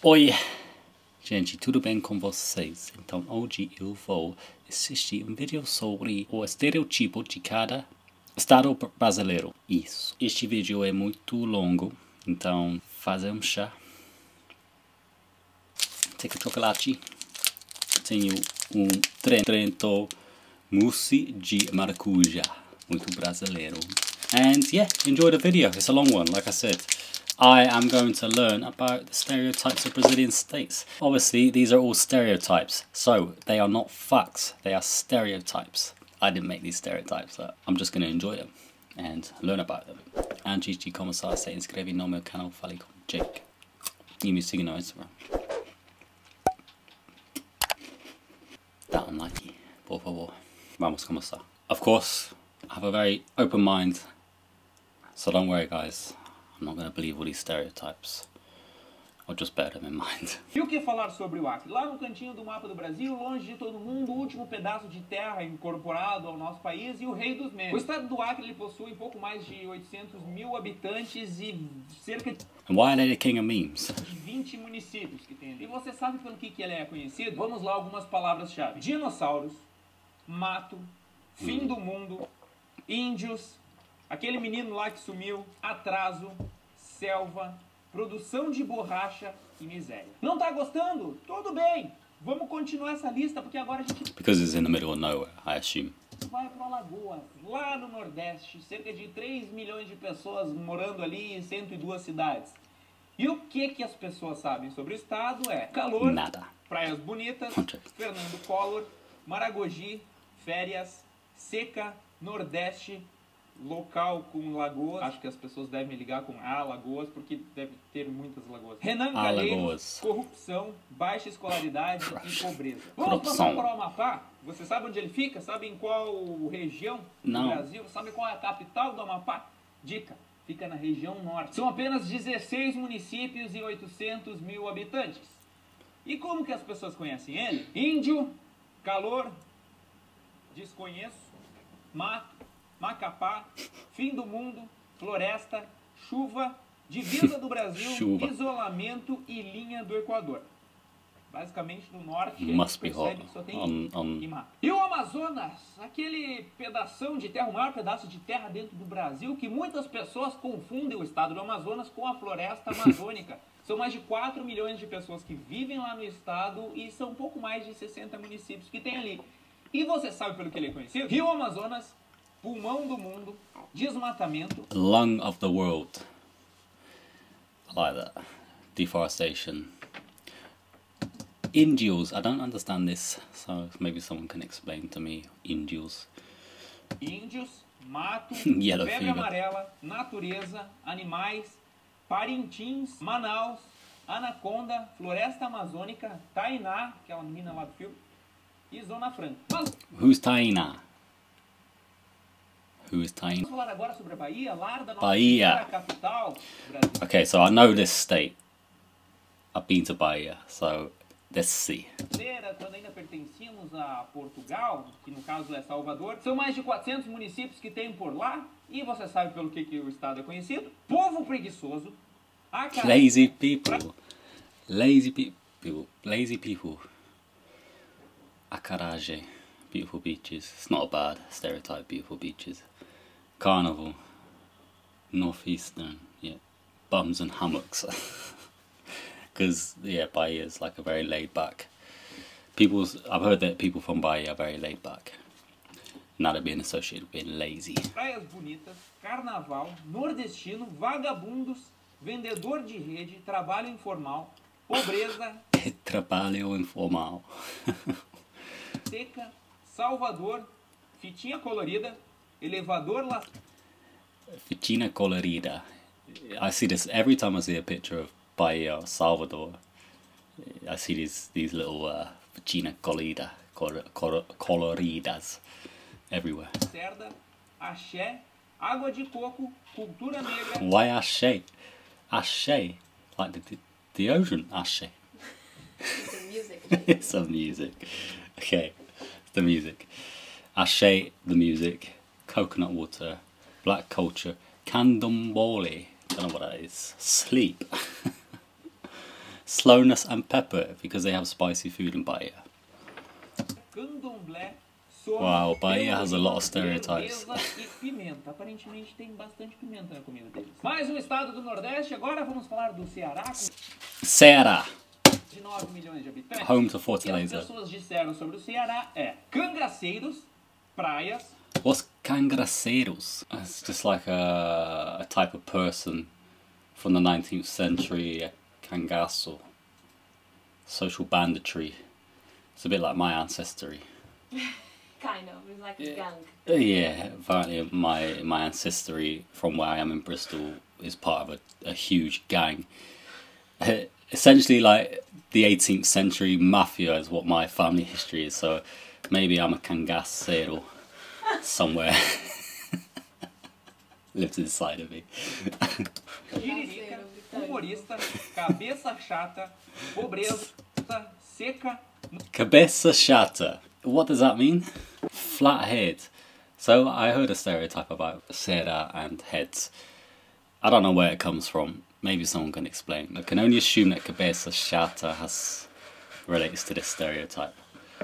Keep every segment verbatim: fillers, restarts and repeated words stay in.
Oi, gente, tudo bem com vocês? Então hoje eu vou assistir um vídeo sobre o estereotipo de cada estado brasileiro. Isso. Este vídeo é muito longo, então fazer um chá. Tenho chocolate. Tenho um Trento mousse de maracujá, muito brasileiro. And yeah, enjoy the video. It's a long one, like I said. I am going to learn about the stereotypes of Brazilian states. Obviously, these are all stereotypes, so they are not facts, they are stereotypes. I didn't make these stereotypes up. I'm just going to enjoy them and learn about them. Antes de começar, se inscreve no meu canal Fale com Jake. E me siga no Instagram. Dá um like, por favor. Vamos começar. Of course, I have a very open mind, so don't worry guys. I'm not going to believe all these stereotypes. I'll just bear them in mind. E o que falar sobre o Acre? Lá no cantinho do mapa do Brasil, longe de todo mundo, o último pedaço de terra incorporado ao nosso país e o rei dos memes. O estado do Acre ele possui pouco mais de oitocentos mil habitantes e cerca de And why are they the king of memes? vinte municípios que tem ali. E você sabe pelo que, que ele é conhecido? Vamos lá algumas palavras-chave. Dinossauros, mato, fim hum. do mundo, índios, aquele menino lá que sumiu, atraso, selva, produção de borracha e miséria. Não tá gostando? Tudo bem. Vamos continuar essa lista porque agora a gente... Because it's in the middle of nowhere, I assume. Vai para Alagoas, lá no Nordeste, cerca de três milhões de pessoas morando ali em cento e duas cidades. E o que que as pessoas sabem sobre o estado é calor, Nada. praias bonitas, Fernando Collor, Maragogi, férias, seca, Nordeste, local com lagoas. Acho que as pessoas devem ligar com Alagoas, porque deve ter muitas lagoas. Renan Calheiros, corrupção, baixa escolaridade e pobreza. Vamos passar para o Amapá? Você sabe onde ele fica? Sabe em qual região Não. do Brasil? Sabe qual é a capital do Amapá? Dica, fica na região norte. São apenas dezesseis municípios e oitocentos mil habitantes. E como que as pessoas conhecem ele? Índio, calor, desconheço, mato, Macapá, fim do mundo, floresta, chuva, divisa do Brasil, chuva. Isolamento e linha do Equador. Basicamente no norte Must a gente percebe que só tem on, on... e mato. E o Amazonas, aquele pedação de terra, o maior pedaço de terra dentro do Brasil, que muitas pessoas confundem o estado do Amazonas com a floresta amazônica. São mais de quatro milhões de pessoas que vivem lá no estado e são um pouco mais de sessenta municípios que tem ali. E você sabe pelo que ele é conhecido? Rio Amazonas, pulmão do mundo, desmatamento. Lung of the world. I like that. Deforestation. Índios. I don't understand this, so maybe someone can explain to me. Índios. Índios, mato, Yellow febre fever. amarela, natureza, animais, Parintins, Manaus, Anaconda, Floresta Amazônica, Tainá, aquela menina lá do filme, e Zona Franca. Mas... Who's Tainá? Who is Tainá? Vamos falar agora sobre a Bahia, lar da nossa Bahia. capital, Brasil. Okay, so I know this state. I've been to Bahia, so let's see. Quando ainda pertencíamos a Portugal, que no caso é Salvador, são mais de quatrocentos municípios que tem por lá. E você sabe pelo que, que o estado é conhecido? Povo preguiçoso. Lazy people. Lazy people. Lazy people. Acarajé. Beautiful beaches. It's not a bad stereotype, beautiful beaches. Carnival. Northeastern. Yeah. Bums and hammocks. Because, yeah, Bahia is like a very laid back. People's, I've heard that people from Bahia are very laid back. Now they're being associated with being lazy. Praias bonitas, carnaval, nordestino, vagabundos, vendedor de rede, trabalho informal, pobreza, trabalho informal. seca, Salvador, fitinha colorida, elevador lá. Fitina colorida. I see this every time I see a picture of Bahia or Salvador. I see these these little uh, fitina colorida, col col coloridas everywhere. Cerda, axé, água de coco, cultura negra. Why axé? Axé, like the the ocean. Axé. It's a music. It's some music. Okay, the music. Axé, the music. Coconut water, black culture, candomblé. Don't know what that is. Sleep. slowness and pepper because they have spicy food in Bahia. Candomblé sobre Wow, Bahia has a lot of stereotypes. beleza e pimenta. Aparentemente tem bastante pimenta na comida deles. Mais um estado do Nordeste. Agora vamos falar do Ceará, com Ceará, de nove milhões de habitantes. home to O que as Fortaleza. pessoas disseram sobre o Ceará é cangaceiros, praias, What's cangaceiros? It's just like a, a type of person from the nineteenth century, a cangaço, social banditry. It's a bit like my ancestry. Kind of. It's like a gang. Uh, Yeah, apparently my my ancestry from where I am in Bristol is part of a, a huge gang. Essentially, like the eighteenth century mafia is what my family history is. So maybe I'm a cangaceiro somewhere. Lives inside of me. tiririca, humorista, cabeça chata, pobreza, seca, Cabeça chata. What does that mean? Flat head. So I heard a stereotype about cera and heads. I don't know where it comes from. Maybe someone can explain. I can only assume that cabeça chata has relates to this stereotype.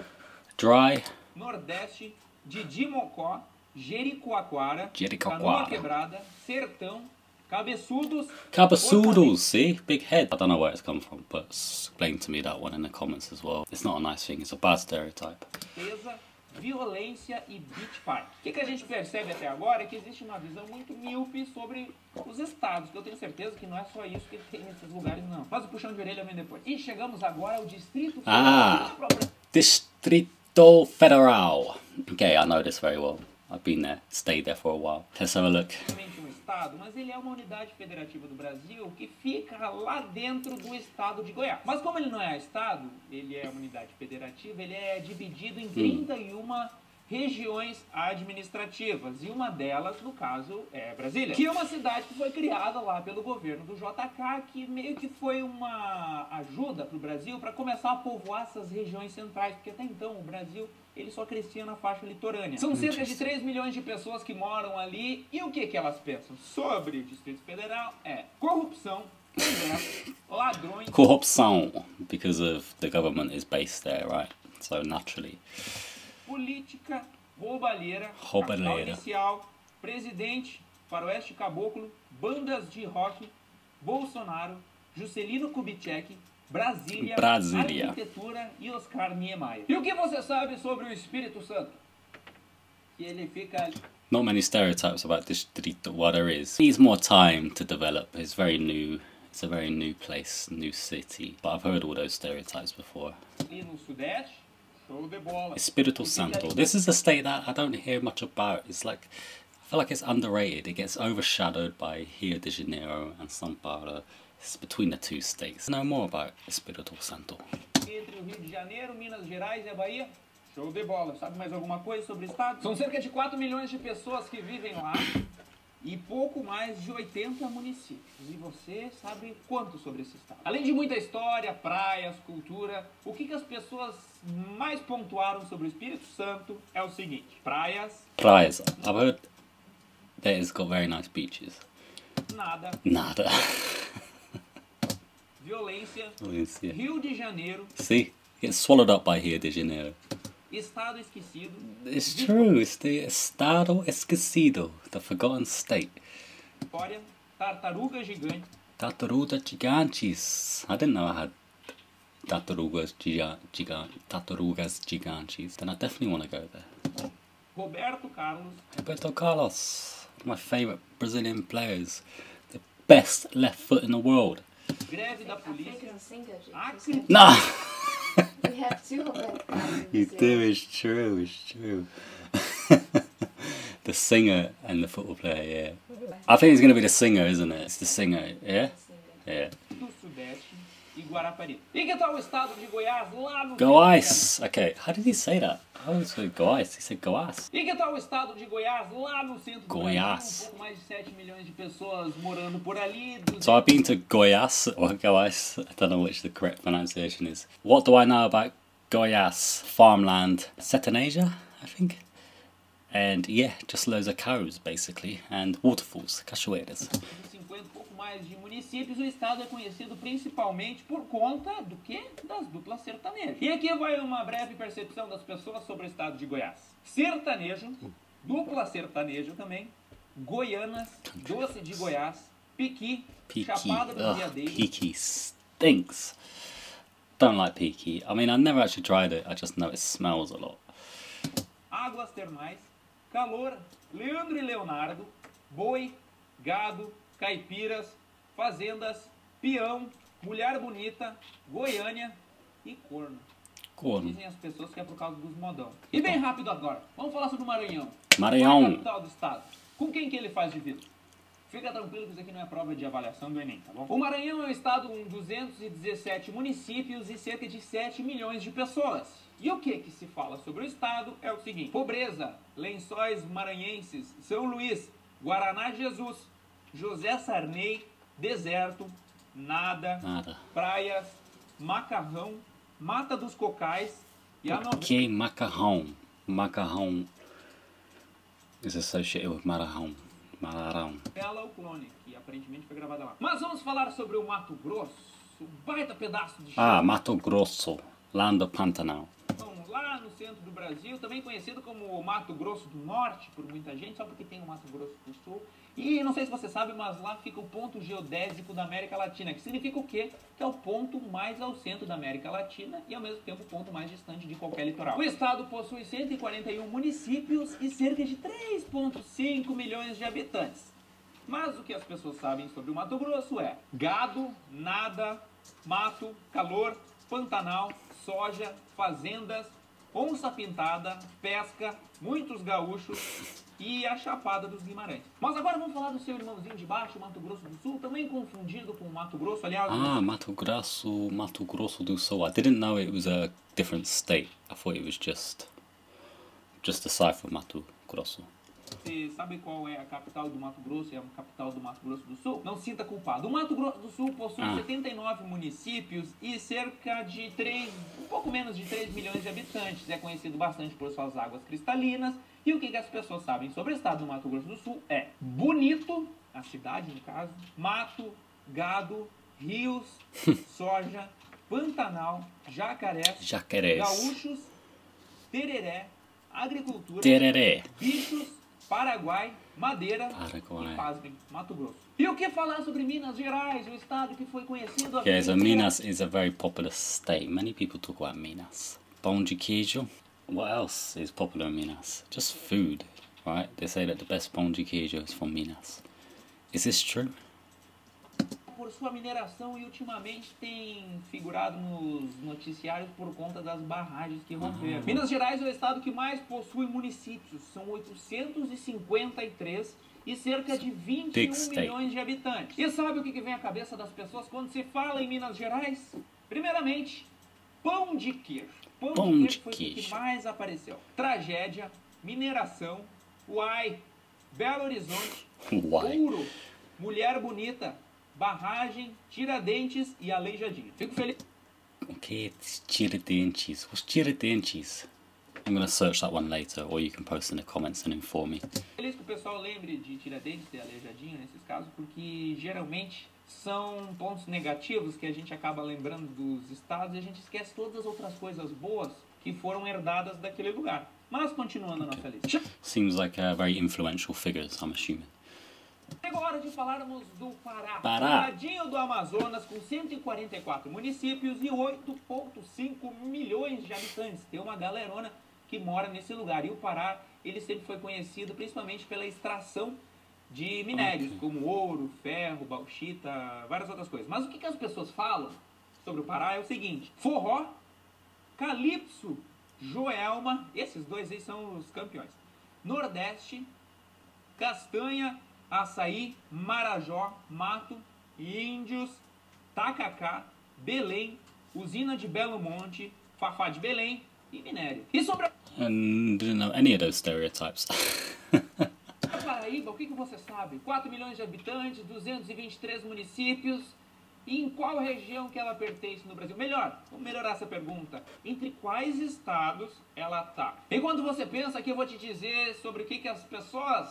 Dry. Nordeste, Didi Mocó, Jericoacoara, Jericoacoara. Canoa Quebrada, Sertão, Cabeçudos, Cabeçudos, see? Big head. I don't know where it's come from, but explain to me that one in the comments as well. It's not a nice thing, it's a bad stereotype. Fortaleza, violência e beach party. O que, que a gente percebe até agora é que existe uma visão muito míope sobre os estados, que eu tenho certeza que não é só isso que tem nesses lugares, não. Mas o puxão de orelha vem depois. E chegamos agora ao Distrito Ah. Federal. Distrito Federal. Okay, I know this very well. I've been there, stayed there for a while. Let's have a look. Um estado, mas ele é uma unidade federativa do Brasil que fica lá dentro do estado de Goiás. Mas como ele não é estado, ele é uma unidade federativa, ele é dividido em trinta e uma regiões administrativas, e uma delas, no caso, é Brasília, que é uma cidade que foi criada lá pelo governo do J K, que meio que foi uma ajuda para o Brasil para começar a povoar essas regiões centrais, porque até então o Brasil ele só crescia na faixa litorânea. São cerca de três milhões de pessoas que moram ali, e o que, que elas pensam sobre o Distrito Federal é corrupção, comércio, ladrões... Corrupção, because of the government is based there, right? So naturally. Política, roubalheira, Roubalheira. capital inicial, presidente, faroeste caboclo, bandas de rock, Bolsonaro, Juscelino Kubitschek, Brasília, Brasília. arquitetura e Oscar Niemeyer. E o que você sabe sobre o Espírito Santo? Que ele fica ali. Not many stereotypes about Distrito. Well, there is. It needs more time to develop. It's very new. It's a very new place, new city. But I've heard all those stereotypes before. ali no Sudeste. Show de bola. Espírito Santo. This is a state that I don't hear much about. It's like, I feel like it's underrated. It gets overshadowed by Rio de Janeiro and São Paulo. It's between the two states. Know more about Espírito Santo. Entre o Rio de Janeiro, Minas Gerais e a Bahia. Show de bola. Sabe mais alguma coisa sobre o estado? São cerca de quatro milhões de pessoas que vivem lá e pouco mais de oitenta municípios. E você sabe quanto sobre esse estado? Além de muita história, praias, cultura, o que, que as pessoas mais pontuaram sobre o Espírito Santo é o seguinte: praias, Praias. I've heard that it's got very nice beaches. nada, Nada. violência, Valencia. Rio de Janeiro, See? Gets swallowed up by Rio de Janeiro. estado esquecido, It's true. It's the Estado Esquecido, the forgotten state. Vitória, tartaruga gigante, Tartarugas gigantes. I didn't know I had tartarugas giga giga tartarugas gigantes. Then I definitely want to go there. Roberto Carlos, Roberto Carlos, one of my favourite Brazilian players. The best left foot in the world. greve da I think polícia, it's a singer, Jake. Acre, Nah! We have two of them. You do, it's true, it's true. The singer and the football player, yeah. I think it's going to be the singer, isn't it? It's the singer, yeah? Yeah. do Sudeste e Guarapari. E que tal o estado de Goiás lá no Goiás. Okay, how did he say that? I always said Goiás. He said Goiás. E que tal o estado de Goiás lá no centro do Goiás. Brasil? Um pouco mais de sete milhões de pessoas morando por ali. duzentos So I've been to Goiás, or Goiás, I don't know which the correct pronunciation is. What do I know about Goiás? Farmland, Sertaneja, I think. And yeah, just loads of cows basically, and waterfalls, cachoeiras. e cinquenta, pouco mais de municípios, o estado é conhecido principalmente por conta do quê? Das duplas sertanejas. E aqui vai uma breve percepção das pessoas sobre o estado de Goiás. Sertanejo, dupla sertanejo também, Goianas, doce de Goiás, piqui, Peaky. chapada do Ugh, Veadeiro. Peaky stinks. Don't like Peaky. I mean, I never actually tried it. I just know it smells a lot. Águas termais, calor, Leandro e Leonardo, boi, gado, caipiras, fazendas, peão, mulher bonita, Goiânia e corno. Corno. Dizem as pessoas que é por causa dos modão. E bem rápido agora, vamos falar sobre o Maranhão. Maranhão. Qual é a capital do estado? Com quem que ele faz divisa? Fica tranquilo que isso aqui não é prova de avaliação do Enem, tá bom? O Maranhão é um estado com duzentos e dezessete municípios e cerca de sete milhões de pessoas. E o que que se fala sobre o estado é o seguinte: pobreza, Lençóis Maranhenses, São Luís, Guaraná Jesus, José Sarney, deserto, nada, Nada. praias, macarrão, Mata dos Cocais e a novela. Que macarrão. Macarrão is associated with Maranhão. Maranhão. O Clone, que aparentemente foi gravada lá. Mas vamos falar sobre o Mato Grosso, um baita pedaço de chão. Ah, Mato Grosso. Land of Pantanal. Lá no centro do Brasil, também conhecido como Mato Grosso do Norte, por muita gente, só porque tem o Mato Grosso do Sul. E não sei se você sabe, mas lá fica o ponto geodésico da América Latina, que significa o quê? Que é o ponto mais ao centro da América Latina e ao mesmo tempo o ponto mais distante de qualquer litoral. O estado possui cento e quarenta e um municípios e cerca de três vírgula cinco milhões de habitantes. Mas o que as pessoas sabem sobre o Mato Grosso é gado, nada, mato, calor, Pantanal, soja, fazendas, onça pintada, pesca, muitos gaúchos e a Chapada dos Guimarães. Mas agora vamos falar do seu irmãozinho de baixo, Mato Grosso do Sul, também confundido com Mato Grosso, aliás... Ah, Mato Grosso, Mato Grosso do Sul. I didn't know it was a different state. I thought it was just, just a side of Mato Grosso. Você sabe qual é a capital do Mato Grosso e a capital do Mato Grosso do Sul? Não se sinta culpado. O Mato Grosso do Sul possui Ah. setenta e nove municípios e cerca de três, um pouco menos de três milhões de habitantes. É conhecido bastante por suas águas cristalinas. E o que, que as pessoas sabem sobre o estado do Mato Grosso do Sul é bonito, a cidade no caso, mato, gado, rios, soja, Pantanal, jacarés, Jacarés. gaúchos, tereré, agricultura, Tereré. bichos, Paraguai, Madeira Paraguai. e, pasmem, Mato Grosso. E o que falar sobre Minas Gerais, o estado que foi conhecido... há Okay, so vinte Minas is a very popular state. Many people talk about Minas. Pão de queijo. What else is popular in Minas? Just food, right? They say that the best pão de queijo is from Minas. Is this true? por sua mineração e ultimamente tem figurado nos noticiários por conta das barragens que romperam. Uhum. Minas Gerais é o estado que mais possui municípios, são oitocentos e cinquenta e três e cerca de vinte e um milhões de habitantes. E sabe o que vem à cabeça das pessoas quando se fala em Minas Gerais? Primeiramente, pão de queijo. Pão, Pão de de queijo foi o que queijo. mais apareceu. Tragédia, mineração, uai, Belo Horizonte, Uai. ouro, mulher bonita, barragem, Tiradentes e Aleijadinho. Fico feliz. Okay, it's Tiradentes. What's Tiradentes? I'm going to search that one later, or you can post in the comments and inform me. Feliz que o pessoal lembre de Tiradentes e Aleijadinho nesses casos, porque geralmente são pontos negativos que a gente acaba lembrando dos estados e a gente esquece todas as outras coisas boas que foram herdadas daquele lugar. Mas continuando a nossa lista. Seems like uh, very influential figures, I'm assuming. Chegou a hora de falarmos do Pará. Pará. Ladinho do Amazonas, com cento e quarenta e quatro municípios e oito vírgula cinco milhões de habitantes. Tem uma galerona que mora nesse lugar. E o Pará, ele sempre foi conhecido principalmente pela extração de minérios, Ok. como ouro, ferro, bauxita, várias outras coisas. Mas o que, que as pessoas falam sobre o Pará é o seguinte: forró, calypso, joelma, esses dois aí são os campeões. Nordeste, castanha, açaí, marajó, mato, índios, tacacá, Belém, usina de Belo Monte, Fafá de Belém e minério. E sobre a And didn't know any of those stereotypes. Paraíba, o que, que você sabe? quatro milhões de habitantes, duzentos e vinte e três municípios. E em qual região que ela pertence no Brasil? Melhor, vamos melhorar essa pergunta. Entre quais estados ela está? Enquanto você pensa aqui, eu vou te dizer sobre o que, que as pessoas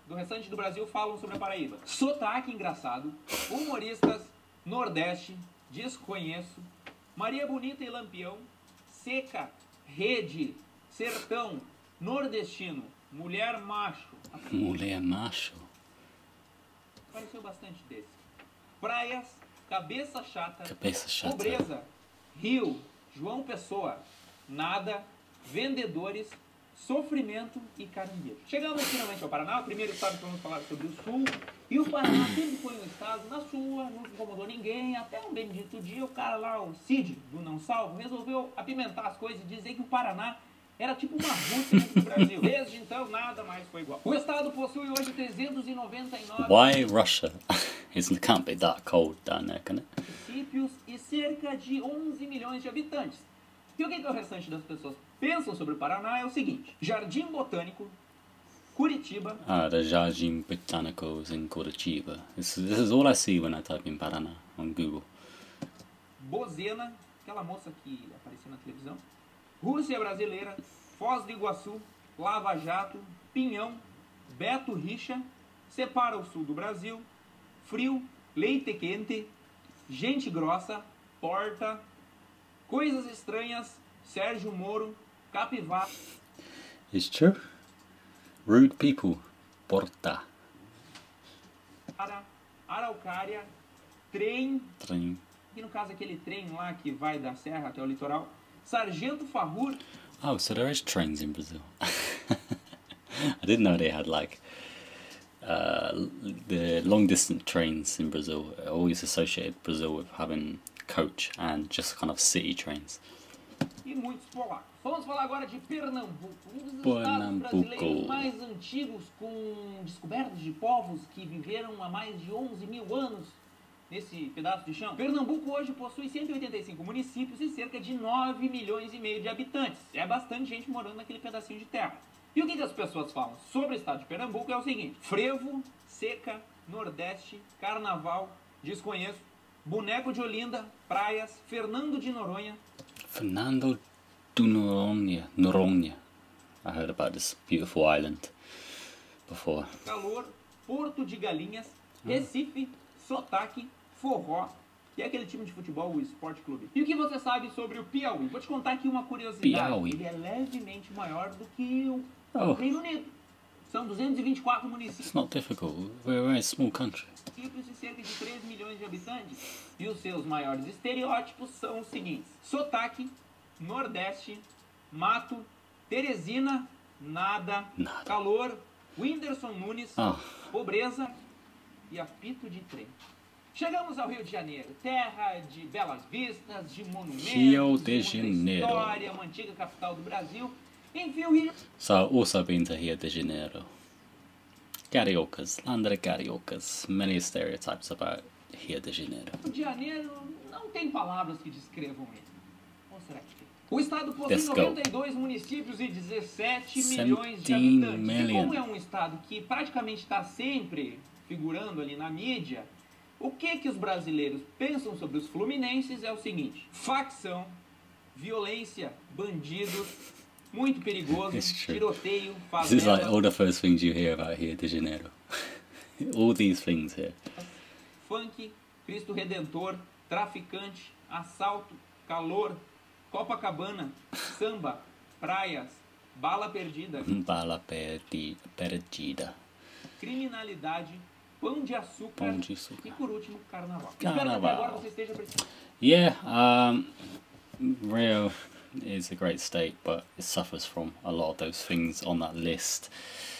do restante do Brasil falam sobre a Paraíba. Sotaque engraçado, humoristas, Nordeste, desconheço, Maria Bonita e Lampião, seca, rede, sertão, nordestino, mulher macho. Mulher macho. Apareceu bastante desse. Praias, cabeça chata, Cabeça chata. pobreza, Rio, João Pessoa, nada, vendedores, sofrimento e caranguejo. Chegamos finalmente ao Paraná, o primeiro estado que vamos falar sobre o Sul. E o Paraná sempre foi um estado na sua, não incomodou ninguém. Até um bendito dia, o cara lá, o Cid, do Não Salvo, resolveu apimentar as coisas e dizer que o Paraná era tipo uma Rússia do Brasil. Desde então, nada mais foi igual. O estado possui hoje trezentos e noventa e nove Why Russia? It can't be that cold down there, can it? municípios e cerca de onze milhões de habitantes. E o que, que o restante das pessoas pensam sobre o Paraná é o seguinte: Jardim Botânico, Curitiba, Ah, the Jardim Botanicals in Curitiba. This is, this is all I see when I type in Paraná on Google. Bozena, aquela moça que apareceu na televisão, Rússia Brasileira, Foz do Iguaçu, Lava Jato, Pinhão, Beto Richa, separa o sul do Brasil, frio, leite quente, gente grossa, porta, coisas estranhas, Sérgio Moro, Capivara, It's true. Rude people. Porta. Araucária, trem, Trem. e no caso aquele trem lá que vai da serra até o litoral, Sargento Farrur, Oh, so there is trains in Brazil. I didn't know they had like uh, the long distance trains in Brazil. I always associated Brazil with having coach and just kind of city trains. e muitos polacos. Vamos falar agora de Pernambuco, um dos Pernambuco. estados brasileiros mais antigos, com descobertas de povos que viveram há mais de onze mil anos nesse pedaço de chão. Pernambuco hoje possui cento e oitenta e cinco municípios e cerca de nove milhões e meio de habitantes. É bastante gente morando naquele pedacinho de terra. E o que, que as pessoas falam sobre o estado de Pernambuco é o seguinte: frevo, seca, nordeste, carnaval, desconheço, boneco de Olinda, praias, Fernando de Noronha, Fernando do Noronha. Noronha. I heard about this beautiful island before. calor, Porto de Galinhas, Recife, sotaque, forró, que é aquele time de futebol, o Esporte Clube. E o que você sabe sobre o Piauí? Vou te contar aqui uma curiosidade. Piauí. Ele é levemente maior do que o Oh. Reino Unido. São duzentos e vinte e quatro It's municípios not difficult. We're a very small country. e cerca de três milhões de habitantes. E os seus maiores estereótipos são os seguintes: sotaque, nordeste, mato, Teresina, nada, Nada. calor, Whindersson Nunes, Ah. pobreza e apito de trem. Chegamos ao Rio de Janeiro, terra de belas vistas, de monumentos, Rio de muita Janeiro. história, uma antiga capital do Brasil. Enfim, o Rio So I've also been to Rio de Janeiro. Cariocas, land of the Cariocas. Many stereotypes about Rio de Janeiro. de Janeiro não tem palavras que descrevam ele. Ou será que tem? O estado possui Let's go. noventa e dois municípios e dezessete milhões de seventeen habitantes. E million. como é um estado que praticamente está sempre figurando ali na mídia, o que que os brasileiros pensam sobre os fluminenses é o seguinte: facção, violência, bandidos, muito perigoso, It's true. tiroteio, This is like favela, all the first things you hear about Rio de Janeiro. All these things here. funk, Cristo Redentor, traficante, assalto, calor, Copacabana, samba, praias, bala perdida, Bala perdi- perdida. criminalidade, pão de açúcar, Pão de açúcar. e por último, carnaval. Espero que até Carnaval. agora você esteja percebendo. Yeah, um, Rio is a great state, but it suffers from a lot of those things on that list,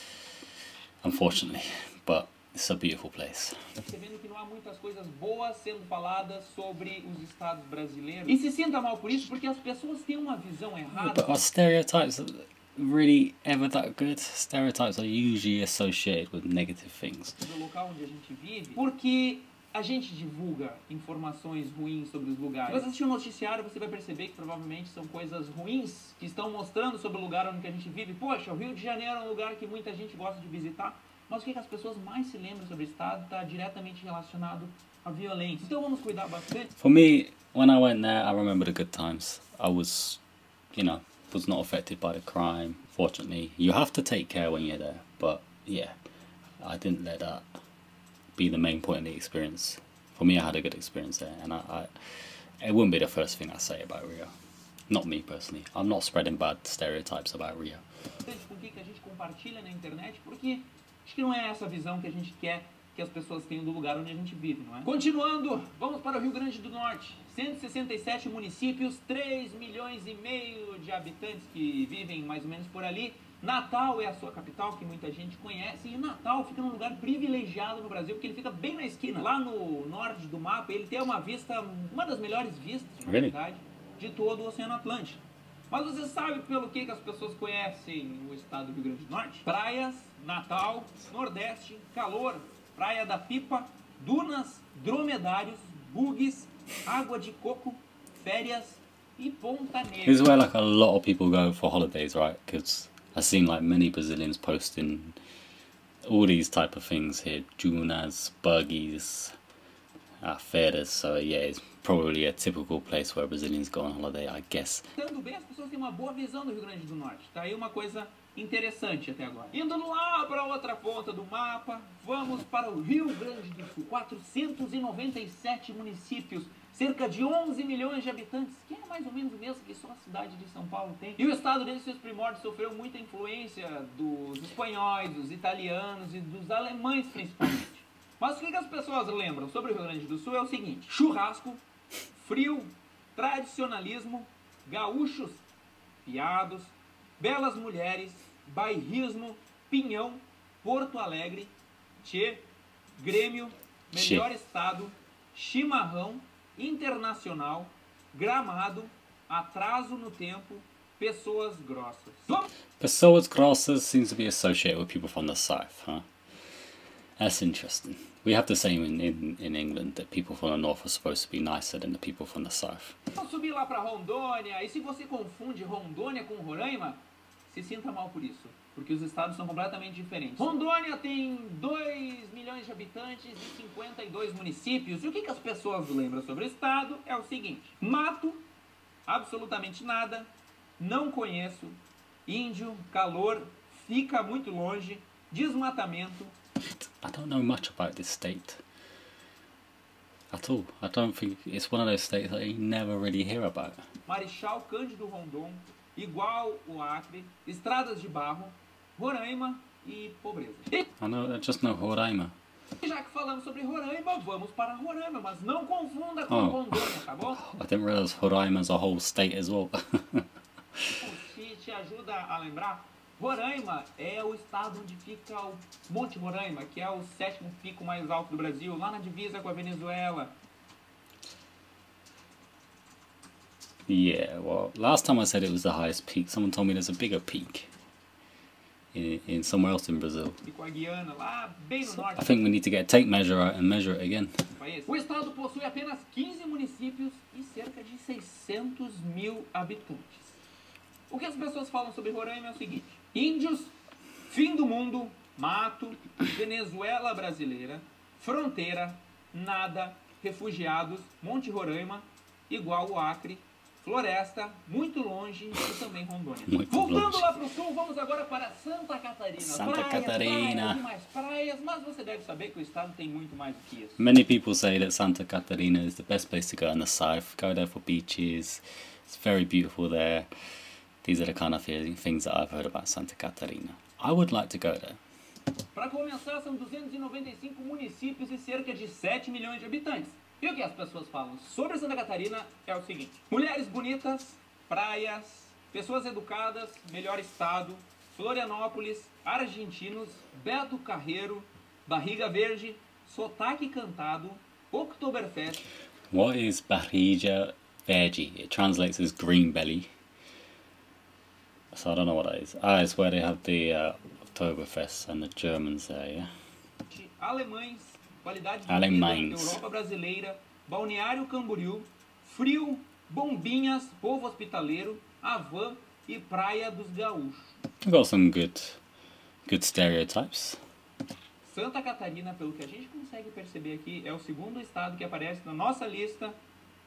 unfortunately. But it's a beautiful place. Percebendo que não há muitas coisas boas sendo faladas sobre os estados brasileiros. E se sinta mal por isso, porque as pessoas têm uma visão errada. But are stereotypes really ever that good? Stereotypes are usually associated with negative things. do local onde a gente vive, porque a gente divulga informações ruins sobre os lugares. Se você assistir um noticiário, você vai perceber que provavelmente são coisas ruins que estão mostrando sobre o lugar onde a gente vive. Poxa, o Rio de Janeiro é um lugar que muita gente gosta de visitar, mas o que as pessoas mais se lembram sobre o estado está diretamente relacionado à violência. Então vamos cuidar bastante. For me, when I went there, I remember the good times. I was, you know, was not affected by the crime, fortunately. You have to take care when you're there, but yeah, I didn't let that be the main point of the experience. For me, I had a good experience there, and I, I it wouldn't be the first thing I say about Rio. Not me personally. I'm not spreading bad stereotypes about Rio. Com o que a gente compartilha na internet, porque acho que não é essa visão que a gente quer que as pessoas tenham do lugar onde a gente vive, não é? Continuando, vamos para o Rio Grande do Norte. cento e sessenta e sete municípios, três milhões e meio de habitantes que vivem mais ou menos por ali. Natal é a sua capital, que muita gente conhece, e Natal fica num lugar privilegiado no Brasil, porque ele fica bem na esquina. Lá no norte do mapa, ele tem uma vista, uma das melhores vistas, na Really? verdade, de todo o Oceano Atlântico. Mas você sabe pelo que, que as pessoas conhecem o estado do Rio Grande do Norte? Praias, Natal, Nordeste, calor, Praia da Pipa, dunas, dromedários, bugs, água de coco, férias e Ponta Negra. This is where like a lot of people go for holidays, right? Because I've seen like many Brazilians posting all these type of things here, dunas, buggies, uh, feiras. So yeah, it's probably a typical place where Brazilians go on holiday, I guess. Estando bem, as pessoas têm uma boa visão do Rio Grande do Norte. Tá aí uma coisa interessante até agora. Indo lá para outra ponta do mapa, vamos para o Rio Grande do Sul. quatrocentos e noventa e sete municípios, cerca de onze milhões de habitantes, que é mais ou menos o mesmo que só a cidade de São Paulo tem. E o estado desde seus primórdios sofreu muita influência dos espanhóis, dos italianos e dos alemães principalmente. Mas o que as pessoas lembram sobre o Rio Grande do Sul é o seguinte: churrasco, frio, tradicionalismo, gaúchos, piados, belas mulheres, bairrismo, pinhão, Porto Alegre, Tchê, Grêmio, melhor Tchê. estado, chimarrão, internacional, gramado, atraso no tempo, pessoas grossas. Vamos! Pessoas grossas seems to be associated with people from the south, huh? That's interesting. We have the same in, in, in England, that people from the north are supposed to be nicer than the people from the south. Vamos subir lá para Rondônia, e se você confunde Rondônia com Roraima, se sinta mal por isso, porque os estados são completamente diferentes. Rondônia tem dois milhões de habitantes e cinquenta e dois municípios, e o que, que as pessoas lembram sobre o estado é o seguinte: mato, absolutamente nada, não conheço, índio, calor, fica muito longe, desmatamento. I don't know much about this state at all. I don't think it's one of those states that you never really hear about. Marechal Cândido Rondon, igual o Acre, estradas de barro, Roraima e pobreza. E I know, I just know Roraima. já que falamos sobre Roraima, vamos para Roraima, mas não confunda com Oh. Rondônia, tá bom? I didn't realize Roraima's a whole state as well. Se te ajuda a lembrar, Roraima é o estado onde fica o Monte Roraima, que é o sétimo pico mais alto do Brasil, lá na divisa com a Venezuela. Yeah, well, last time I said it was the highest peak, someone told me there's a bigger peak in, in somewhere else in Brazil. E com a Guiana, lá bem no I norte think we need to get a tape measure out and measure it again. do país. O estado possui apenas quinze municípios e cerca de seiscentos mil habitantes. O que as pessoas falam sobre Roraima é o seguinte: índios, fim do mundo, mato, Venezuela brasileira, fronteira, nada, refugiados, Monte Roraima, igual o Acre, floresta, muito longe e também Rondônia. Muito Voltando longe. lá para o sul, vamos agora para Santa Catarina. Santa praias, Catarina. Praias e mais praias, mas você deve saber que o estado tem muito mais do que isso. Many people say that Santa Catarina is the best place to go in the south. Go there for beaches. It's very beautiful there. These are the kind of things that I've heard about Santa Catarina. I would like to go there. Para começar, são duzentos e noventa e cinco municípios e cerca de sete milhões de habitantes. E o que as pessoas falam sobre Santa Catarina é o seguinte: mulheres bonitas, praias, pessoas educadas, melhor estado, Florianópolis, argentinos, Beto Carreiro, barriga verde, sotaque cantado, Oktoberfest. What is Barriga Verde? It translates as green belly. So I don't know what that is. Ah, it's where they have the uh, Oktoberfest and the Germans there, yeah? Alemães, qualidade de Alemães. vida, Europa brasileira, Balneário Camboriú, frio, bombinhas, povo hospitaleiro, Havan e Praia dos Gaúchos. We've got some good, good stereotypes. Santa Catarina, pelo que a gente consegue perceber aqui, é o segundo estado que aparece na nossa lista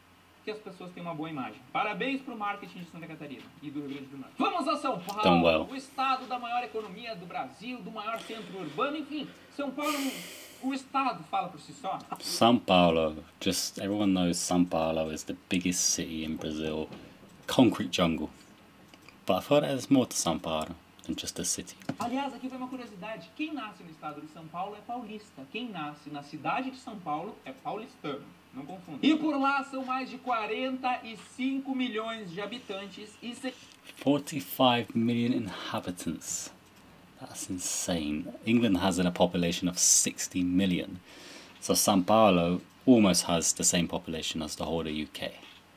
que as pessoas têm uma boa imagem. Parabéns pro marketing de Santa Catarina e do Rio Grande do Norte. Vamos a São Done Paulo, well. o estado da maior economia do Brasil, do maior centro urbano, enfim. São Paulo, o estado fala por si só. São Paulo, just everyone knows São Paulo is the biggest city in Brazil. Concrete jungle. But I thought there's more to São Paulo than just a city. Aliás, aqui vai uma curiosidade. Quem nasce no estado de São Paulo é paulista. Quem nasce na cidade de São Paulo é paulistano. Não confunda. E por lá são mais de quarenta e cinco milhões de habitantes e... Se... forty-five million inhabitants. That's insane. England has a population of sixty million. So São Paulo almost has the same population as the whole of the U K.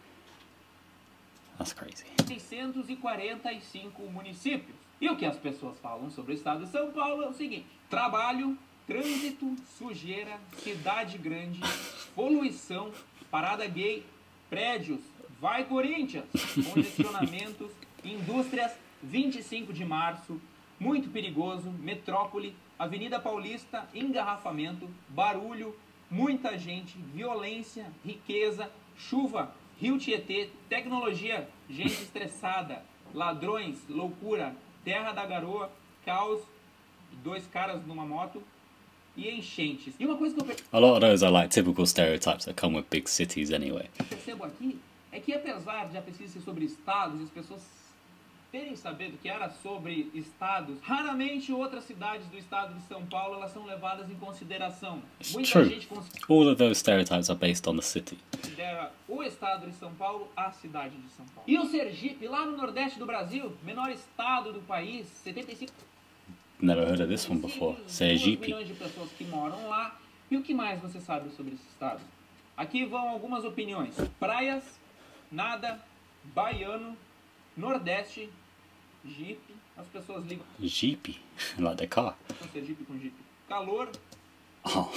That's crazy. seiscentos e quarenta e cinco municípios. E o que as pessoas falam sobre o estado de São Paulo é o seguinte: trabalho, trânsito, sujeira, cidade grande, poluição, parada gay, prédios, vai Corinthians, congestionamentos, indústrias, vinte e cinco de março, muito perigoso, metrópole, Avenida Paulista, engarrafamento, barulho, muita gente, violência, riqueza, chuva, Rio Tietê, tecnologia, gente estressada, ladrões, loucura, terra da garoa, caos, dois caras numa moto e enchentes. E uma coisa que eu A lot of those are like typical stereotypes that come with big cities anyway. percebo aqui é que apesar de a pesquisa ser sobre estados e as pessoas terem sabido que era sobre estados, raramente outras cidades do estado de São Paulo elas são levadas em consideração. Muita True. gente All of those stereotypes are based on the city. considera o estado de São Paulo a cidade de São Paulo. E o Sergipe, lá no nordeste do Brasil, menor estado do país, setenta e cinco Never heard of this one before. duas Sergipe. milhões de pessoas que moram lá. E o que mais você sabe sobre esse estado? Aqui vão algumas opiniões. Praias, nada, baiano, nordeste, Jeep, as pessoas ligam Jeepy, like the car. com Sergipe com Jeep. Calor, Oh.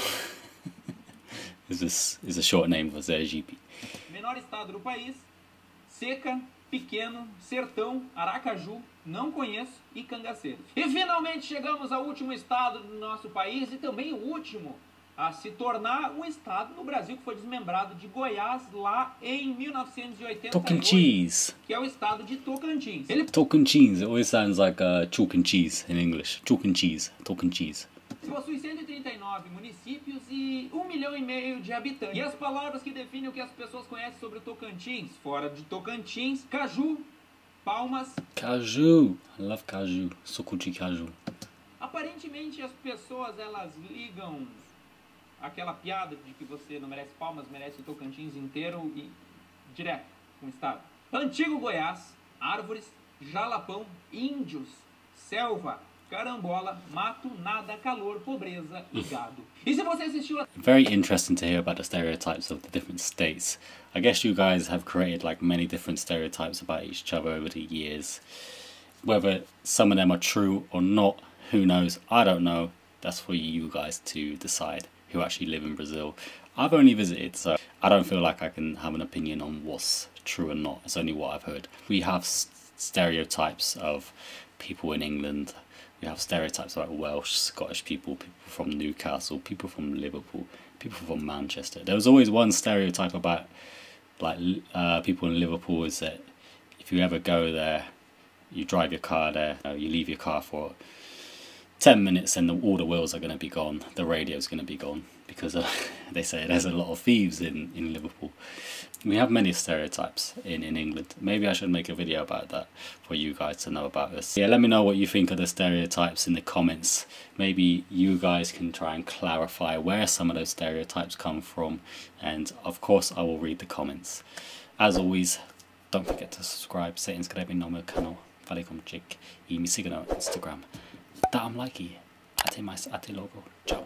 is this is a short name for Sergipe? menor estado do país, seca, pequeno, sertão, Aracaju, não conheço e cangaceiros. E finalmente chegamos ao último estado do nosso país e também o último a se tornar um estado no Brasil que foi desmembrado de Goiás lá em mil novecentos e oitenta e oito, Tocantins. que é o estado de Tocantins. Ele, Tocantins. It always sounds like uh, chalk and cheese in English. Chalk and cheese. Tocantins. possui cento e trinta e nove municípios e um milhão e meio de habitantes. E as palavras que definem o que as pessoas conhecem sobre o Tocantins, fora de Tocantins, caju, palmas. Caju. I love caju. Suco de caju. Aparentemente as pessoas elas ligam aquela piada de que você não merece palmas, merece o Tocantins inteiro e direto com o estado. Antigo Goiás, árvores, jalapão, índios, selva, carambola, mato, nada, calor, pobreza e gado. E se você assistiu a... Very interesting to hear about the stereotypes of the different states. I guess you guys have created like many different stereotypes about each other over the years. Whether some of them are true or not, who knows? I don't know. That's for you guys to decide who actually live in Brazil. I've only visited, so I don't feel like I can have an opinion on what's true or not. It's only what I've heard. We have s stereotypes of people in England. We have stereotypes about Welsh, Scottish people, people from Newcastle, people from Liverpool, people from Manchester. There was always one stereotype about like uh, people in Liverpool is that if you ever go there, you drive your car there, you, know, you leave your car for ten minutes and the, all the wheels are going to be gone, the radio's going to be gone, because uh, they say there's a lot of thieves in, in Liverpool. We have many stereotypes in, in England. Maybe I should make a video about that for you guys to know about this. Yeah, let me know what you think of the stereotypes in the comments. Maybe you guys can try and clarify where some of those stereotypes come from, and of course I will read the comments. As always, don't forget to subscribe, se inscreve no meu canal, fale com Jake e me siga no Instagram. Dá um like, até mais, até logo, tchau.